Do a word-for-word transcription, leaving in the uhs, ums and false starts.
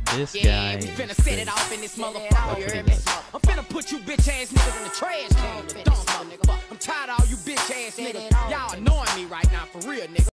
This Yeah, guy we finna is set crazy. it off in this That's motherfucker, you what hear he me? does. I'm finna put you bitch ass niggas in the trash can. You dumb motherfucker. I'm tired of all you bitch ass niggas. Y'all annoying me right now, for real, nigga.